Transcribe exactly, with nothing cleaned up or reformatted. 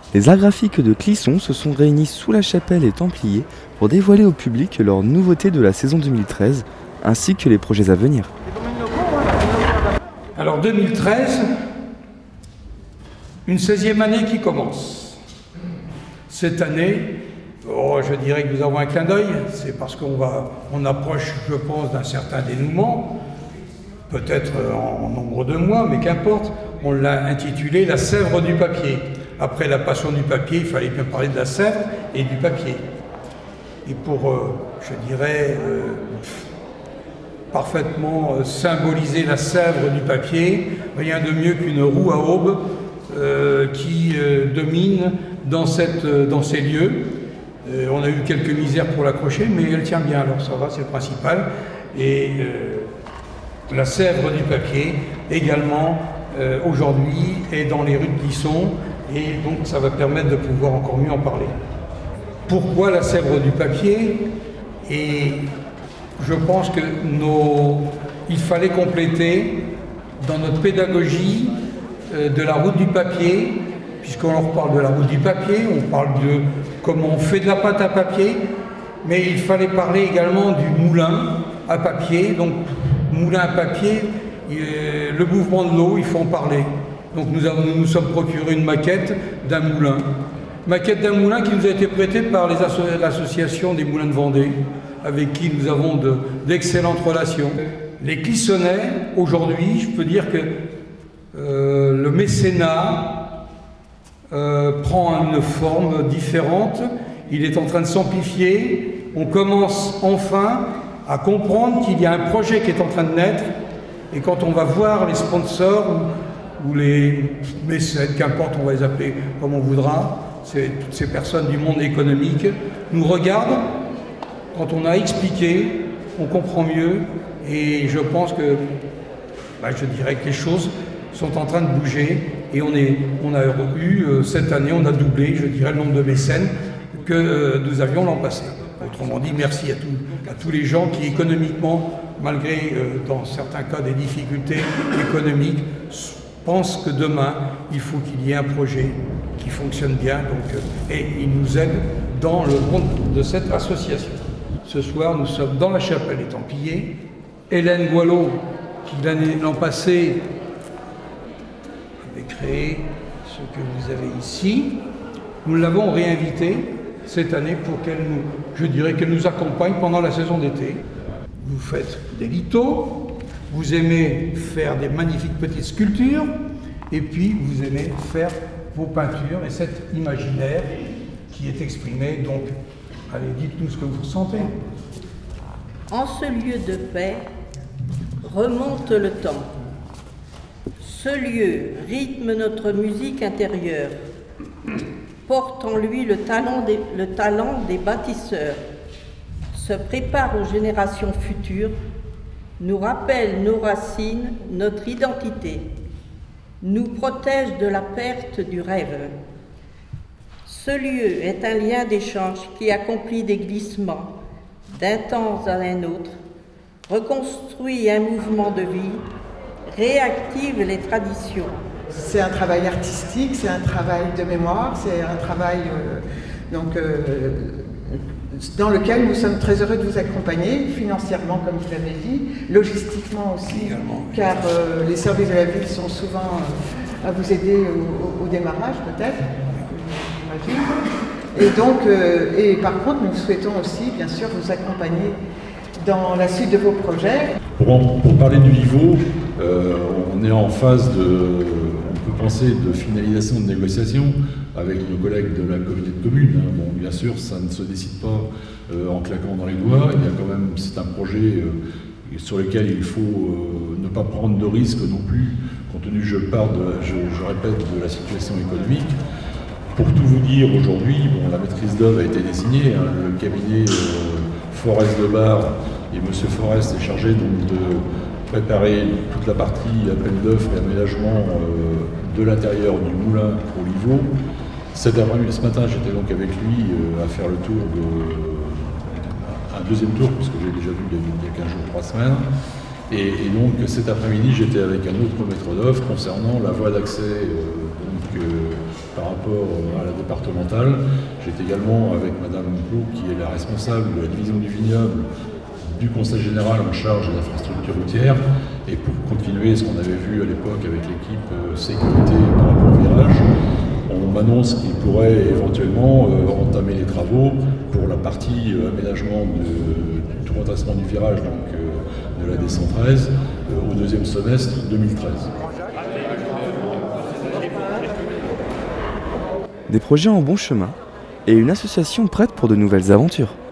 Les arts graphiques de Clisson se sont réunis sous la chapelle et Templiers pour dévoiler au public leurs nouveautés de la saison deux mille treize, ainsi que les projets à venir. Alors deux mille treize, une seizième année qui commence. Cette année, oh, je dirais que nous avons un clin d'œil, c'est parce qu'on va, on approche, je pense, d'un certain dénouement, peut-être en, en nombre de mois, mais qu'importe, on l'a intitulé « La sèvre du papier ». Après la passion du papier, il fallait bien parler de la sèvre et du papier. Et pour, euh, je dirais, euh, parfaitement euh, symboliser la sèvre du papier, rien de mieux qu'une roue à aube euh, qui euh, domine dans, cette, euh, dans ces lieux. Euh, on a eu quelques misères pour l'accrocher, mais elle tient bien, alors ça va, c'est le principal. Et euh, la sèvre du papier, également, euh, aujourd'hui, est dans les rues de Clisson. Et donc ça va permettre de pouvoir encore mieux en parler. Pourquoi la sèvre du papier? Et je pense que nos... il fallait compléter dans notre pédagogie euh, de la route du papier, puisqu'on leur parle de la route du papier, on parle de comment on fait de la pâte à papier, mais il fallait parler également du moulin à papier. Donc moulin à papier, euh, le mouvement de l'eau, il faut en parler. Donc nous, avons, nous nous sommes procuré une maquette d'un moulin. Maquette d'un moulin qui nous a été prêtée par l'association des moulins de Vendée, avec qui nous avons d'excellentes de, relations. Les Clissonnais, aujourd'hui, je peux dire que euh, le mécénat euh, prend une forme différente. Il est en train de s'amplifier. On commence enfin à comprendre qu'il y a un projet qui est en train de naître. Et quand on va voir les sponsors, ou les mécènes, qu'importe, on va les appeler comme on voudra, toutes ces personnes du monde économique, nous regardent. Quand on a expliqué, on comprend mieux, et je pense que, bah, je dirais que les choses sont en train de bouger, et on, est, on a eu, euh, cette année, on a doublé, je dirais, le nombre de mécènes que euh, nous avions l'an passé. Autrement dit, merci à, tout, à tous les gens qui, économiquement, malgré, euh, dans certains cas, des difficultés économiques, pense que demain, il faut qu'il y ait un projet qui fonctionne bien, donc, euh, et il nous aide dans le monde de cette association. Ce soir, nous sommes dans la chapelle des Templiers. Hélène Boileau, qui l'an passé avait créé ce que vous avez ici, nous l'avons réinvitée cette année pour qu'elle nous, je dirais qu'elle nous accompagne pendant la saison d'été. Vous faites des lithos. Vous aimez faire des magnifiques petites sculptures, et puis vous aimez faire vos peintures et cet imaginaire qui est exprimé. Donc, allez, dites-nous ce que vous ressentez. En ce lieu de paix, remonte le temps. Ce lieu rythme notre musique intérieure, porte en lui le talent des, le talent des bâtisseurs, se prépare aux générations futures, nous rappelle nos racines, notre identité, nous protège de la perte du rêve. Ce lieu est un lien d'échange qui accomplit des glissements d'un temps à un autre, reconstruit un mouvement de vie, réactive les traditions. C'est un travail artistique, c'est un travail de mémoire, c'est un travail euh, donc, euh, dans lequel nous sommes très heureux de vous accompagner, financièrement comme vous l'avez dit, logistiquement aussi, également, car euh, les services de la ville sont souvent euh, à vous aider au, au, au démarrage peut-être, j'imagine. Et donc, euh, et par contre, nous souhaitons aussi, bien sûr, vous accompagner dans la suite de vos projets. Pour, pour parler du niveau, euh, on est en phase de, on peut penser, de finalisation de négociations avec nos collègues de la communauté de communes. Bon, bien sûr, ça ne se décide pas euh, en claquant dans les doigts. Il y a quand même, c'est un projet euh, sur lequel il faut euh, ne pas prendre de risques non plus, compte tenu, je pars de, je, je répète, de la situation économique. Pour tout vous dire, aujourd'hui, bon, la maîtrise d'œuvre a été désignée. Hein, le cabinet euh, Forest de Bar et M. Forest est chargé donc de préparer toute la partie appel d'offres et aménagement euh, de l'intérieur du moulin pour l'Ivo. Cet après-midi, ce matin, j'étais donc avec lui euh, à faire le tour de un deuxième tour, puisque j'ai déjà vu il y a quinze jours, trois semaines. Et, et donc cet après-midi, j'étais avec un autre maître d'œuvre concernant la voie d'accès euh, donc, euh, par rapport à la départementale. J'étais également avec Madame Clou, qui est la responsable de la division du vignoble du Conseil général en charge des infrastructures routières, et pour continuer ce qu'on avait vu à l'époque avec l'équipe euh, sécurité par rapport au virage, on m'annonce qu'il pourrait éventuellement euh, entamer les travaux pour la partie euh, aménagement de, du redressement du virage, donc euh, de la D cent treize, euh, au deuxième semestre deux mille treize. Des projets en bon chemin et une association prête pour de nouvelles aventures.